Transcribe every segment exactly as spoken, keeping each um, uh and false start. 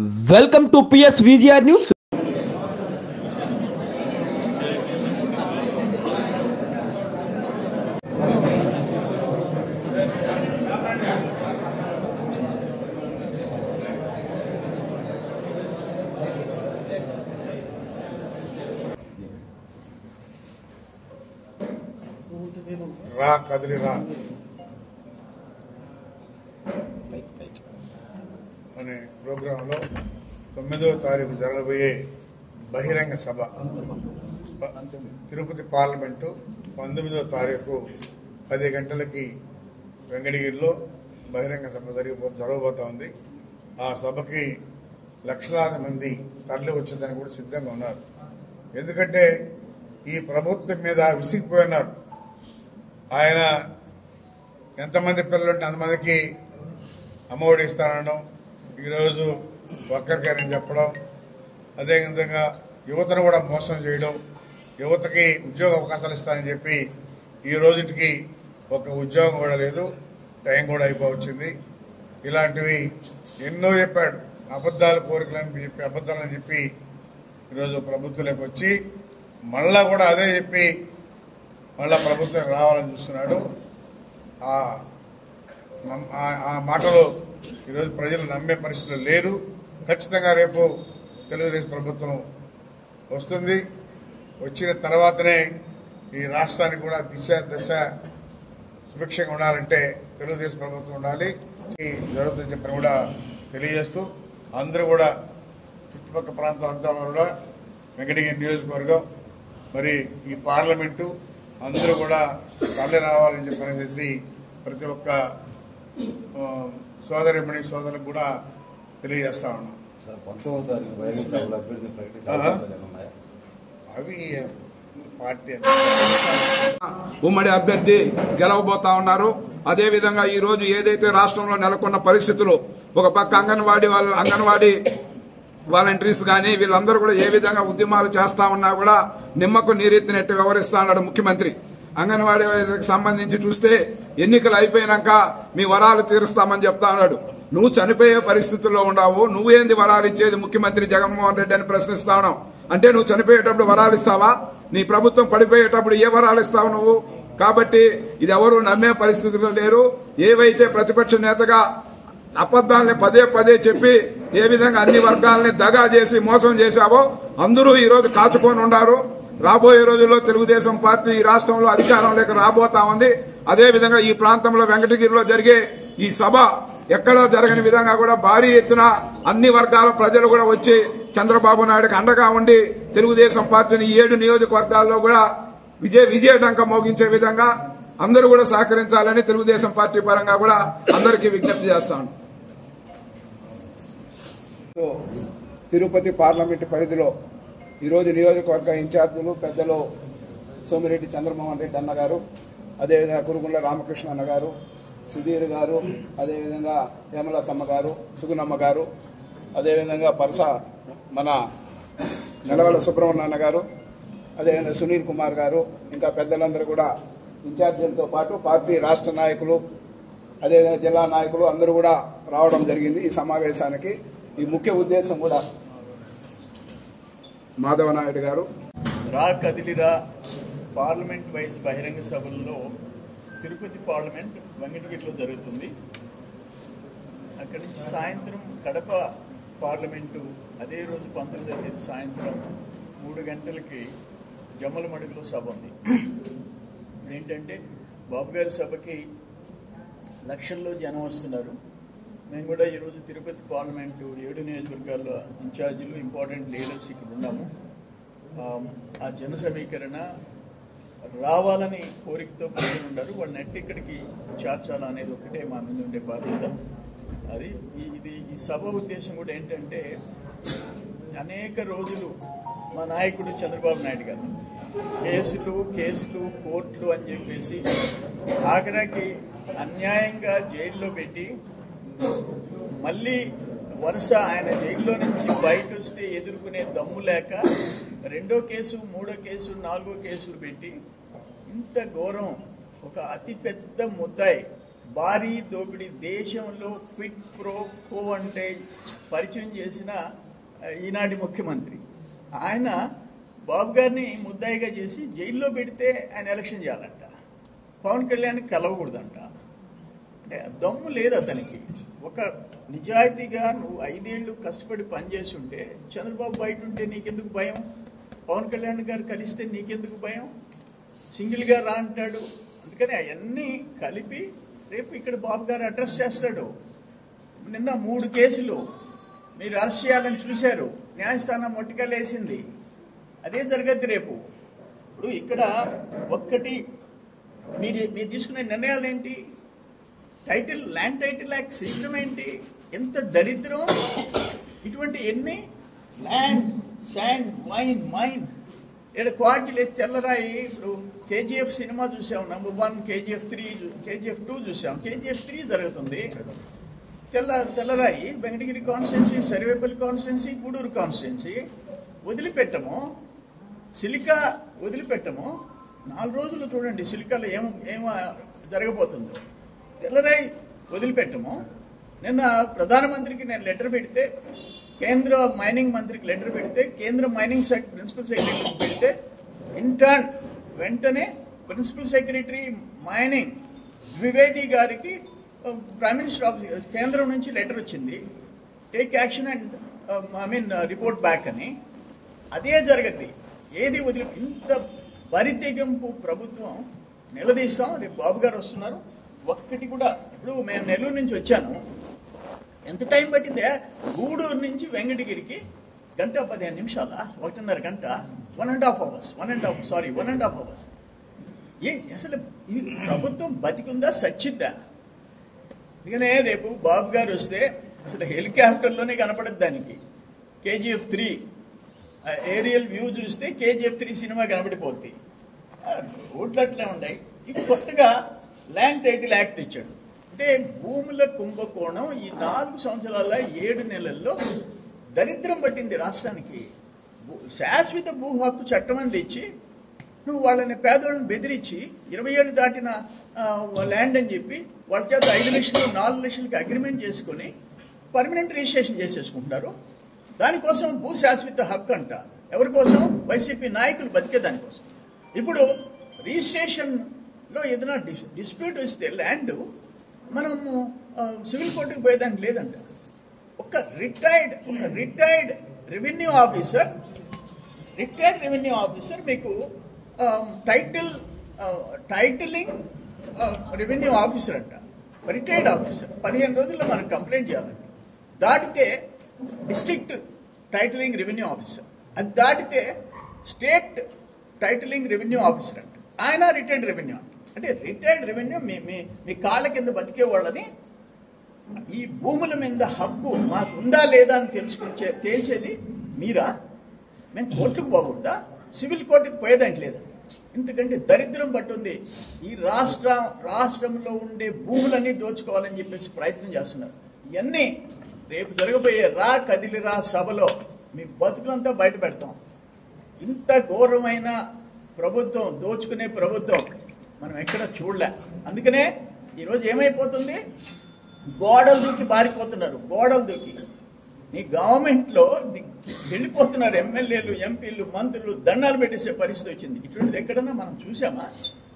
Welcome to P S V G R News. రా కదిలి రా అనే ప్రోగ్రాంలో తొమ్మిదవ తారీఖు జరగబోయే బహిరంగ సభ తిరుపతి పార్లమెంటు పంతొమ్మిదవ తారీఖు పది గంటలకి వెంకటగిరిలో బహిరంగ సభ జరిగిపో జరగబోతా ఉంది. ఆ సభకి లక్షలాది మంది తరలి వచ్చేదానికి కూడా సిద్ధంగా ఉన్నారు. ఎందుకంటే ఈ ప్రభుత్వం మీద విసిగిపోయినారు. ఆయన ఎంతమంది పిల్లలుంటే అంతమందికి అమ్మఒడి ఇస్తానడం, ఈరోజు ఒక్కరికైనా చెప్పడం, అదేవిధంగా యువతను కూడా మోసం చేయడం, యువతకి ఉద్యోగ అవకాశాలు ఇస్తానని చెప్పి ఈ రోజుకి ఒక ఉద్యోగం కూడా లేదు, టైం కూడా అయిపోవచ్చింది. ఇలాంటివి ఎన్నో చెప్పాడు. అబద్దాలు కోరికలని చెప్పి అబద్దాలని చెప్పి ఈరోజు ప్రభుత్వంలోకి వచ్చి మళ్ళా కూడా అదే చెప్పి మళ్ళా ప్రభుత్వం రావాలని చూస్తున్నాడు. ఆ మాటలు ఈరోజు ప్రజలు నమ్మే పరిస్థితులు లేరు. ఖచ్చితంగా రేపు తెలుగుదేశం ప్రభుత్వం వస్తుంది. వచ్చిన తర్వాతనే ఈ రాష్ట్రానికి కూడా దిశ దశ సుభిక్షంగా ఉండాలంటే తెలుగుదేశం ప్రభుత్వం ఉండాలి. జరుగుతుందని చెప్పని కూడా తెలియజేస్తూ అందరూ కూడా చుట్టుపక్కల ప్రాంతాలంతా కూడా వెంకటగిరి నియోజకవర్గం మరి ఈ పార్లమెంటు అందరూ కూడా తరలి రావాలని చెప్పనేసి ప్రతి ఒక్క సోదరిమణి సోదరులకు కూడా తెలియజేస్తా ఉన్నాం. అవి పార్టీ ఉమ్మడి అభ్యర్థి గెలవబోతా ఉన్నారు. అదేవిధంగా ఈ రోజు ఏదైతే రాష్ట్రంలో నెలకొన్న పరిస్థితులు, ఒక పక్క అంగన్వాడీ వాళ్ళ అంగన్వాడీ వాలంటీర్స్ కానీ వీళ్ళందరూ కూడా ఏ విధంగా ఉద్యమాలు చేస్తా ఉన్నా కూడా నిమ్మకు నీరెత్తినట్టు వ్యవహరిస్తా ఉన్నాడు ముఖ్యమంత్రి. అంగన్వాడీ వాళ్ళకి సంబంధించి చూస్తే ఎన్నికలు అయిపోయినాక మీ వరాలు తీరుస్తామని చెప్తా ఉన్నాడు. నువ్వు చనిపోయే పరిస్థితుల్లో ఉండవు, నువ్వేంది వరాలు ఇచ్చేది ముఖ్యమంత్రి జగన్మోహన్ రెడ్డి అని ప్రశ్నిస్తా ఉన్నావు. అంటే నువ్వు చనిపోయేటప్పుడు వరాలు ఇస్తావా? నీ ప్రభుత్వం పడిపోయేటప్పుడు ఏ వరాలు ఇస్తావు నువ్వు? కాబట్టి ఇది ఎవరు నమ్మే పరిస్థితుల్లో లేరు. ఏవైతే ప్రతిపక్ష నేతగా అబద్దాలని పదే పదే చెప్పి ఏ విధంగా అన్ని వర్గాలని దగా చేసి మోసం చేశావో అందరూ ఈ రోజు కాచుకొని ఉన్నారు. రాబోయే రోజుల్లో తెలుగుదేశం పార్టీ ఈ రాష్ట్రంలో అధికారంలోకి రాబోతా ఉంది. అదేవిధంగా ఈ ప్రాంతంలో వెంకటగిరిలో జరిగే ఈ సభ ఎక్కడో జరగని విధంగా కూడా భారీ ఎత్తున అన్ని వర్గాల ప్రజలు కూడా వచ్చి చంద్రబాబు నాయుడుకి అండగా ఉండి తెలుగుదేశం పార్టీని ఏడు నియోజకవర్గాల్లో కూడా విజయ విజయడంక మోగించే విధంగా అందరూ కూడా సహకరించాలని తెలుగుదేశం పార్టీ పరంగా కూడా అందరికీ విజ్ఞప్తి చేస్తాను. తిరుపతి పార్లమెంటు పరిధిలో ఈరోజు నియోజకవర్గ ఇన్ఛార్జీలు పెద్దలు సోమిరెడ్డి చంద్రమోహన్ రెడ్డి అన్న గారు, అదేవిధంగా కురుగుండ్ల రామకృష్ణ అన్న గారు, సుధీర్ గారు, అదేవిధంగా హేమలతమ్మ గారు, సుగుణమ్మ గారు, అదేవిధంగా పరస మన నెలవల సుబ్రహ్మణ్య అన్న గారు, అదేవిధంగా సునీల్ కుమార్ గారు, ఇంకా పెద్దలందరూ కూడా ఇన్ఛార్జీలతో పాటు పార్టీ రాష్ట్ర నాయకులు, అదేవిధంగా జిల్లా నాయకులు అందరూ కూడా రావడం జరిగింది ఈ సమావేశానికి. ఈ ముఖ్య ఉద్దేశం కూడా మాధవ నాయుడు గారు రా కదిలిరా పార్లమెంట్ వైజ్ బహిరంగ సభల్లో తిరుపతి పార్లమెంట్ వెంకటగిరిలో జరుగుతుంది. అక్కడి నుంచి సాయంత్రం కడప పార్లమెంటు అదే రోజు పంతొమ్మిదవ తేదీ సాయంత్రం మూడు గంటలకి జమ్మలమడుగులో సభ ఉంది. ఏంటంటే బాబు గారి సభకి లక్షల్లో జనం వస్తున్నారు. మేము కూడా ఈరోజు తిరుపతి పార్లమెంటు ఏడు నియోజకవర్గాల్లో ఇన్ఛార్జీలు ఇంపార్టెంట్ లీడర్స్ ఇక్కడ ఉన్నాము. ఆ జన సమీకరణ రావాలని కోరికతో ప్రజలు ఉన్నారు. వాళ్ళని నెట్టి ఇక్కడికి చేర్చాలా అనేది ఒకటే మా మీద ఉండే బాధ్యత. అది ఇది ఈ సభ ఉద్దేశం కూడా ఏంటంటే అనేక రోజులు మా నాయకుడు చంద్రబాబు నాయుడు గారు కేసులు కేసులు కోర్టులు అని చెప్పేసి ఆఖరికి అన్యాయంగా జైల్లో పెట్టి మళ్ళీ వరుస ఆయన జైల్లో నుంచి బయట వస్తే ఎదుర్కొనే దమ్ము లేక రెండో కేసు మూడో కేసు నాలుగో కేసులు పెట్టి ఇంత ఘోరం ఒక అతి పెద్ద ముద్దాయి భారీ దోపిడీ దేశంలో క్విట్ ప్రో కో అంటే పరిచయం చేసిన ఈనాటి ముఖ్యమంత్రి. ఆయన బాబు గారిని ముద్దాయిగా చేసి జైల్లో పెడితే ఆయన ఎలక్షన్ చేయాలంట, పవన్ కళ్యాణ్ కలవకూడదంట. అంటే దమ్ము లేదు అతనికి. ఒక నిజాయితీగా నువ్వు ఐదేళ్లు కష్టపడి పనిచేసి ఉంటే చంద్రబాబు బయట ఉంటే నీకెందుకు భయం? పవన్ కళ్యాణ్ గారు కలిస్తే నీకెందుకు భయం? సింగిల్గా రా అంటాడు. అందుకని అవన్నీ కలిపి రేపు ఇక్కడ బాబు గారు అడ్రస్ చేస్తాడు. నిన్న మూడు కేసులు మీరు అరెస్ట్ చేయాలని చూశారు, న్యాయస్థానం మొట్టికలేసింది. అదే జరగద్ది రేపు. ఇప్పుడు ఇక్కడ ఒక్కటి మీరు మీరు తీసుకునే నిర్ణయాలు ఏంటి? Title land title act system ఏంటి? ఎంత దరిద్రం! ఇటువంటి ఎన్ని ల్యాండ్ శాండ్ వైన్ మైన్ ఇక్కడ క్వాలిటీ లేదు. తెల్లరాయి ఇప్పుడు కేజీఎఫ్ సినిమా చూసాం, number one, KGF three, KGF two చూసాం, కేజీఎఫ్ త్రీ జరుగుతుంది. తెల్ల తెల్లరాయి Venkatagiri constituency, Sarvepalli constituency, Gudur constituency వదిలిపెట్టము, సిలికా వదిలిపెట్టము. నాలుగు రోజులు చూడండి సిలికాలో ఏం ఏమో జరగబోతుందో. తెల్లరాయి వదిలిపెట్టము. నిన్న ప్రధానమంత్రికి నేను లెటర్ పెడితే, కేంద్ర మైనింగ్ మంత్రికి లెటర్ పెడితే, కేంద్ర మైనింగ్ ప్రిన్సిపల్ సెక్రటరీకి పెడితే ఇంటర్న్ వెంటనే ప్రిన్సిపల్ సెక్రటరీ మైనింగ్ ద్వివేది గారికి ప్రైమ్ మినిస్టర్ ఆఫ్ కేంద్రం నుంచి లెటర్ వచ్చింది, take action and I mean report back అని. అదే జరగద్ది. ఏది వదిలి ఇంత బరితెగింపు ప్రభుత్వం నిలదీస్తాం. రేపు బాబు గారు వస్తున్నారు. ఒక్కటి కూడా ఇప్పుడు మేము నెల్లూరు నుంచి వచ్చాను, ఎంత టైం పట్టిందే? గూడూరు నుంచి వెంకటగిరికి గంట పదిహేను నిమిషాల ఒకటిన్నర గంట one and half hours one and half sorry one and half hours ఏ అసలు ఈ ప్రభుత్వం బతికుందా సచ్చిద్దా? అందుకనే రేపు బాబు గారు వస్తే అసలు హెలికాప్టర్లోనే కనపడదు దానికి. కేజీఎఫ్ త్రీ ఏరియల్ వ్యూ చూస్తే కేజీఎఫ్ త్రీ సినిమా కనబడిపోద్ది. రోడ్లు అట్లే ఉన్నాయి. ఇప్పుడు కొత్తగా ల్యాండ్ టైటిల్ యాక్ట్ తెచ్చాడు. అంటే భూముల కుంభకోణం ఈ నాలుగు సంవత్సరాల ఏడు నెలల్లో దరిద్రం పట్టింది రాష్ట్రానికి. శాశ్వత భూ హక్కు చట్టం అని తెచ్చి నువ్వు వాళ్ళని పేదవాళ్ళని బెదిరించి ఇరవై ఏళ్ళు దాటిన ల్యాండ్ అని చెప్పి వాళ్ళ చేత ఐదు లక్షలు నాలుగు లక్షలకి అగ్రిమెంట్ చేసుకుని పర్మనెంట్ రిజిస్ట్రేషన్ చేసేసుకుంటున్నారు. దానికోసం భూ శాశ్వత హక్కు అంట. ఎవరి కోసం? వైసీపీ నాయకులు బతికే దానికోసం. ఇప్పుడు రిజిస్ట్రేషన్లో ఏదైనా డిస్ప్యూట్ వస్తే ల్యాండ్ మనము సివిల్ కోర్టుకు పోయేదానికి లేదంట. ఒక రిటైర్డ్ ఒక retired revenue officer retired revenue officer మీకు టైటిల్ టైటిలింగ్ రెవెన్యూ ఆఫీసర్ అంట, రిటైర్డ్ ఆఫీసర్. పదిహేను రోజుల్లో మనం కంప్లైంట్ చేయాలంట. దాటితే డిస్ట్రిక్ట్ టైటిలింగ్ రెవెన్యూ ఆఫీసర్, అది దాటితే స్టేట్ టైటిలింగ్ రెవెన్యూ ఆఫీసర్ అంట. ఆయన రిటైర్డ్ రెవెన్యూ అంట. అంటే రిటైర్డ్ రెవెన్యూ మీ మీ కాళ్ళ కింద బతికే వాళ్ళని ఈ భూముల మీద హక్కు మాకు ఉందా లేదా అని తెలుసుకునే తేల్చేది మీరా? మేము కోర్టుకు పోకూడదా? సివిల్ కోర్టుకు పోయేదానికి లేదా? ఎందుకంటే దరిద్రం పట్టుంది. ఈ రాష్ట్ర రాష్ట్రంలో ఉండే భూములన్నీ దోచుకోవాలని చెప్పేసి ప్రయత్నం చేస్తున్నారు. ఇవన్నీ రేపు జరగబోయే రా కదిలిరా సభలో మీ బతుకులంతా బయట పెడతాం. ఇంత ఘోరమైన ప్రభుత్వం, దోచుకునే ప్రభుత్వం మనం ఎక్కడ చూడలే. అందుకనే ఈరోజు ఏమైపోతుంది? గోడలు దూకి పారిపోతున్నారు. గోడలు దూకి నీ గవర్నమెంట్లో వెళ్ళిపోతున్నారు. ఎమ్మెల్యేలు, ఎంపీలు, మంత్రులు దండాలు పెట్టేసే పరిస్థితి వచ్చింది. ఇటువంటిది ఎక్కడన్నా మనం చూసామా?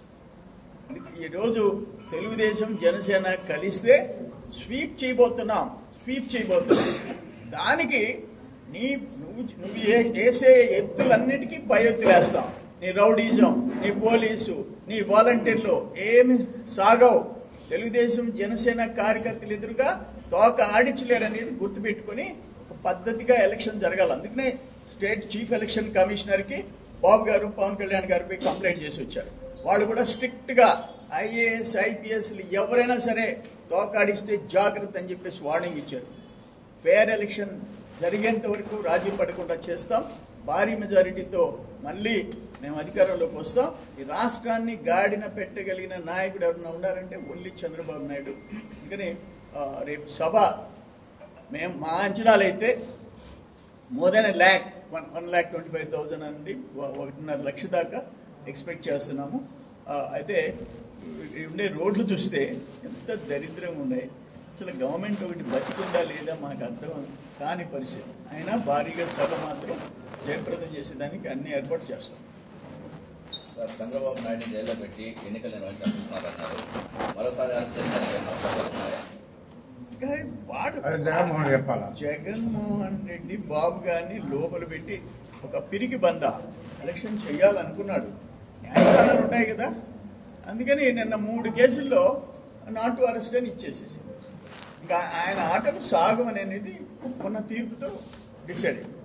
ఈరోజు తెలుగుదేశం జనసేన కలిస్తే స్వీప్ చేయబోతున్నాం స్వీప్ చేయబోతున్నాం దానికి నీ నువ్వు నువ్వు వేసే ఎత్తులన్నిటికీ పై ఎత్తులు వేస్తాం. నీ రౌడీజం, నీ పోలీసు, నీ వాలంటీర్లు ఏమి సాగవు. తెలుగుదేశం జనసేన కార్యకర్తలు ఎదురుగా తోక ఆడించలేరనేది గుర్తుపెట్టుకుని ఒక పద్ధతిగా ఎలక్షన్ జరగాలి. అందుకనే స్టేట్ చీఫ్ ఎలక్షన్ కమిషనర్కి బాబు గారు, పవన్ కళ్యాణ్ గారిపై కంప్లైంట్ చేసి వచ్చారు. వాళ్ళు కూడా స్ట్రిక్ట్గా ఐఏఎస్ ఐపీఎస్లు ఎవరైనా సరే తోకాడిస్తే జాగ్రత్త అని చెప్పేసి వార్నింగ్ ఇచ్చారు. ఫేర్ ఎలక్షన్ జరిగేంత వరకు రాజీ పడకుండా చేస్తాం. భారీ మెజారిటీతో మళ్ళీ మేము అధికారంలోకి వస్తాం. ఈ రాష్ట్రాన్ని గాడిన పెట్టగలిగిన నాయకుడు ఎవరైనా ఉన్నారంటే ఓన్లీ చంద్రబాబు నాయుడు. అందుకని రేపు సభ మేము మా అంచనాలు అయితే more than lakh one one lakh twenty five thousand అండి ఒకటిన్నర లక్ష దాకా ఎక్స్పెక్ట్ చేస్తున్నాము. అయితే ఉండే రోడ్లు చూస్తే ఎంత దరిద్రంగా ఉన్నాయి. అసలు గవర్నమెంట్ ఒకటి బతికుందా లేదా మనకు అర్థం కాని పరిస్థితి. అయినా భారీగా సభ మాత్రం జయప్రదం చేసేదానికి అన్ని ఏర్పాటు చేస్తాం. సార్, చంద్రబాబు నాయుడు జైల్లో పెట్టి ఎన్నికలు నిర్వహించాలన్నారు. మరోసారి అరెస్ట్ చేశారు. అది జగన్మోహన్ చెప్పాలా? జగన్మోహన్ రెడ్డి బాబు గారిని లోపల పెట్టి ఒక పిరికి బంద ఎలక్షన్ చేయాలనుకున్నాడు. న్యాయస్థానాలు ఉంటాయి కదా, అందుకని నిన్న మూడు కేసుల్లో నాట్ టు అరెస్ట్ అని ఇచ్చేసేసి ఇంకా ఆయన ఆటలు సాగం అనేది మొన్న తీర్పుతో డిసైడ్ అయింది.